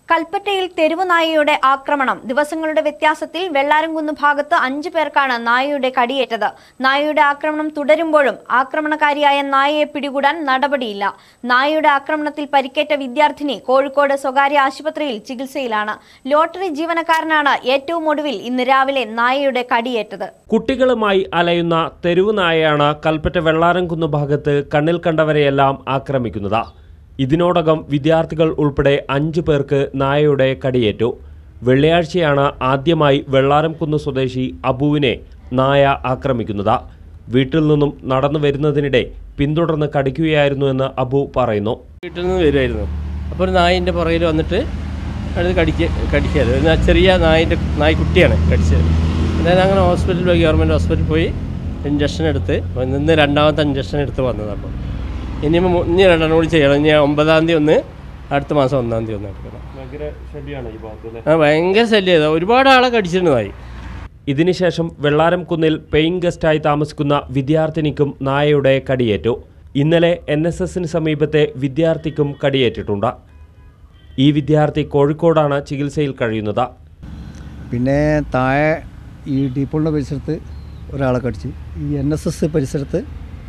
കൽപ്പറ്റയിൽ തെരുവു നായയുടെ ആക്രമണം. ദിവസങ്ങളുടെ വ്യത്യാസത്തിൽ വെള്ളാരംകുന്ന് ഭാഗത്ത് 5 പേർക്കാണ് നായയുടെ കടിയേറ്റത്. നായയുടെ ആക്രമണം തുടരുമ്പോഴും ആക്രമണകാരിയായ നായയെ പിടികൂടാൻ നടപടിയില്ല. നായയുടെ ആക്രമണത്തിൽ പരിക്കേറ്റ വിദ്യാർത്ഥിനി കോഴിക്കോട് സ്വകാര്യ ആശുപത്രിയിൽ ചികിത്സയിലാണ്. ലോട്ടറി ജീവനക്കാരനാണ് ഏറ്റവും ഒടുവിൽ ഇന്ന് രാവിലെ നായയുടെ കടിയേറ്റത്. കുട്ടികളുമായി അലയുന്ന തെരുവു നായയാണ് കൽപ്പറ്റ വെള്ളാരംകുന്ന് ഭാഗത്ത് കണ്ണിൽ കണ്ടവരെയെല്ലാം ആക്രമിക്കുന്നത്. ഇതിനോടകം വിദ്യാർത്ഥികൾ ഉൾപ്പെടെ 5 പേർക്ക് നായയുടെ കടിയേറ്റു. വെള്ളിയാഴ്ചയാണ് ആദ്യമായി വെള്ളാരംകുന്ന് സ്വദേശി അബുവിനെ നായ ആക്രമിക്കുന്നത്. വീട്ടിൽ നിന്നും നടന്നു വരുന്നതിനിടെ പിന്തുടർന്ന് കടിക്കുകയായിരുന്നുവെന്ന് അബു പറയുന്നു. വീട്ടിൽ നിന്ന് വരുമായിരുന്നു. അപ്പോൾ ഒരു നായിൻ്റെ പുറകിൽ വന്നിട്ട് അത് കടിക്കാതെ ചെറിയ നായ്ക്കുട്ടിയാണ് കടിച്ചത്. ഞാൻ അങ്ങനെ ഹോസ്പിറ്റലിൽ പോയി, ഗവൺമെൻറ് ഹോസ്പിറ്റലിൽ പോയി ഇഞ്ചക്ഷൻ എടുത്ത് ഇന്ന് രണ്ടാമത്തെ ഇഞ്ചക്ഷൻ എടുത്ത് വന്നത്. അപ്പോൾ ഇനി 2 കൂടി ചെയ്യണം. ഇനി 9-ാം തീയതി ഒന്ന്, അടുത്ത മാസം 1-ാം തീയതി ഒന്ന് എടുക്കണം. ഭയങ്കര ശല്യം. ഒരുപാട് ആളെ കടിച്ചിട്ടുണ്ടായി. ഇതിനുശേഷം വെള്ളാരംകുന്നിൽ പെയിങ് ഗസ്റ്റായി താമസിക്കുന്ന വിദ്യാർത്ഥിനിക്കും നായയുടെ കടിയേറ്റു. ഇന്നലെ NSSന് സമീപത്തെ വിദ്യാർത്ഥിക്കും കടിയേറ്റിട്ടുണ്ട്. ഈ വിദ്യാർത്ഥി കോഴിക്കോടാണ് ചികിത്സയിൽ കഴിയുന്നത്. പിന്നെ താഴെ ഈ ഡീപ്പോളിൻ്റെ പരിസരത്ത് ഒരാളെ കടിച്ച്, ഈ NSS പരിസരത്ത്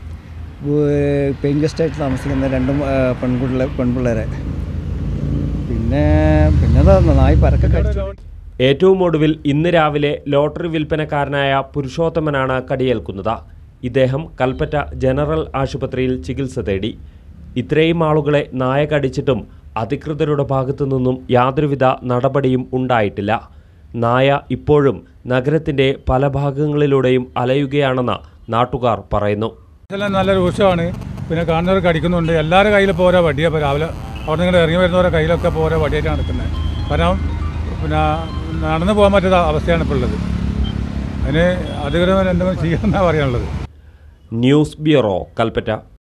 പെയിൻ ഗസ്റ്റായിട്ട് താമസിക്കുന്ന 2 പെൺപിള്ളേരെ പിന്നെ നായി പരക്കെ കടിച്ചു. ഏറ്റവും ഒടുവിൽ ഇന്ന് രാവിലെ ലോട്ടറി വിൽപ്പനക്കാരനായ പുരുഷോത്തമനാണ് കടിയേൽക്കുന്നത്. ഇദ്ദേഹം കൽപ്പറ്റ ജനറൽ ആശുപത്രിയിൽ ചികിത്സ തേടി. ഇത്രയും ആളുകളെ നായ കടിച്ചിട്ടും അധികൃതരുടെ ഭാഗത്തു നിന്നും യാതൊരുവിധ നടപടിയും ഉണ്ടായിട്ടില്ല. നായ ഇപ്പോഴും നഗരത്തിൻ്റെ പല ഭാഗങ്ങളിലൂടെയും അലയുകയാണെന്ന് നാട്ടുകാർ പറയുന്നു. നല്ലൊരു വിഷയമാണ്. പിന്നെ കാണുന്നവർ കടിക്കുന്നുണ്ട്. എല്ലാവരുടെ കയ്യിൽ പോരാ വടിയാണ്. ഇപ്പോൾ രാവിലെ അവിടെ നിന്ന് ഇറങ്ങി വരുന്നവരുടെ കയ്യിലൊക്കെ പോരാ വടിയായിട്ടാണ് നടക്കുന്നത്. കാരണം പിന്നെ നടന്നു പോകാൻ പറ്റുന്ന അവസ്ഥയാണ് ഇപ്പോൾ ഉള്ളത്. അതിന് അധികൃതർ എന്തെങ്കിലും ചെയ്യണമെന്നാണ് പറയാനുള്ളത്. News bureau, Kalpetta.